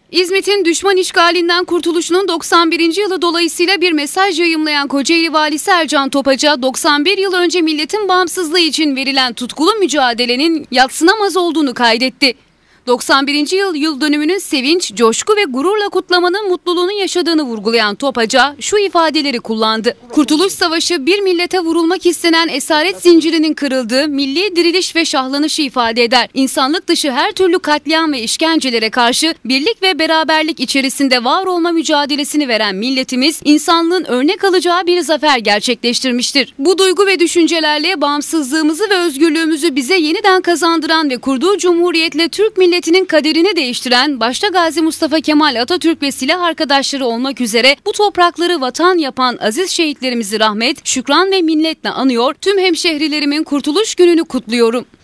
İzmit'in düşman işgalinden kurtuluşunun 91. yılı dolayısıyla bir mesaj yayımlayan Kocaeli Valisi Ercan Topaca, 91 yıl önce milletin bağımsızlığı için verilen tutkulu mücadelenin yadsınamaz olduğunu kaydetti. 91. yıl dönümünün sevinç, coşku ve gururla kutlamanın mutluluğunu yaşadığını vurgulayan Topaca şu ifadeleri kullandı. Kurtuluş Savaşı bir millete vurulmak istenen esaret zincirinin kırıldığı milli diriliş ve şahlanışı ifade eder. İnsanlık dışı her türlü katliam ve işkencelere karşı birlik ve beraberlik içerisinde var olma mücadelesini veren milletimiz insanlığın örnek alacağı bir zafer gerçekleştirmiştir. Bu duygu ve düşüncelerle bağımsızlığımızı ve özgürlüğümüzü bize yeniden kazandıran ve kurduğu cumhuriyetle Türk milletinin kaderini değiştiren başta Gazi Mustafa Kemal Atatürk ve silah arkadaşları olmak üzere bu toprakları vatan yapan aziz şehitlerimizi rahmet, şükran ve minnetle anıyor, tüm hemşehrilerimin kurtuluş gününü kutluyorum.